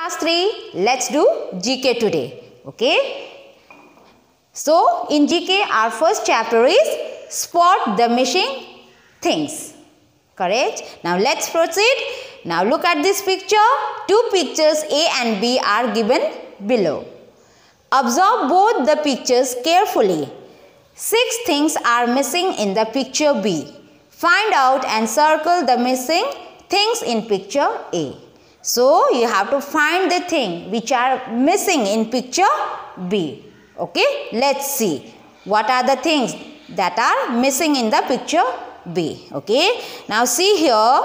Class 3, let's do GK today. Okay. So in GK our first chapter is spot the missing things. Correct. Now let's proceed. Now look at this picture. Two pictures A and B are given below. Observe both the pictures carefully. 6 things are missing in the picture B. Find out and circle the missing things in picture A. So you have to find the thing which are missing in picture B. Okay, let's see what are the things that are missing in the picture B. Okay, now see here,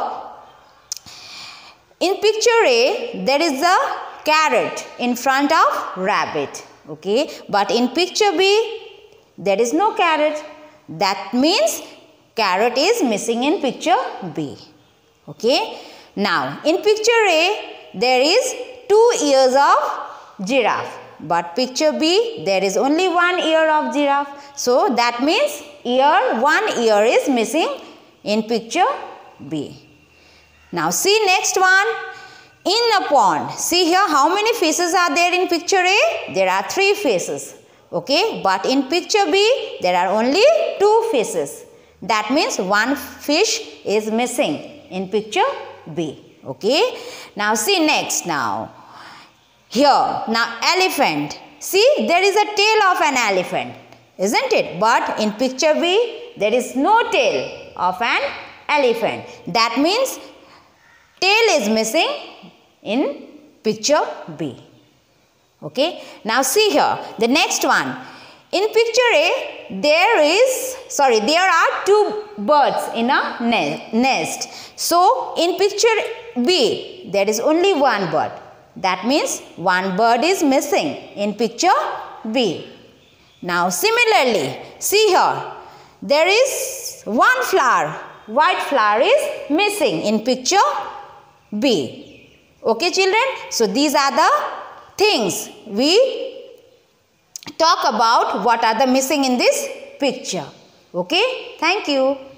in picture A there is a carrot in front of rabbit. Okay, but in picture B there is no carrot. That means carrot is missing in picture B. Okay, now in picture A there is 2 ears of giraffe. But picture B, there is only 1 ear of giraffe. So that means one ear is missing in picture B. Now see next one. In a pond, see here how many fishes are there in picture A? There are 3 fishes. Okay, but in picture B, there are only 2 fishes. That means 1 fish is missing in picture B. Okay, now see next now. Here, now elephant. See, there is a tail of an elephant, isn't it? But in picture B, there is no tail of an elephant. That means tail is missing in picture B. Okay. Now see here, the next one. In picture A, there are 2 birds in a nest. So in picture B, there is only 1 bird. That means 1 bird is missing in picture B. Now similarly, see here, there is 1 flower, white flower is missing in picture B. Okay children, so these are the things we talk about what are the missing in this picture. Okay, thank you.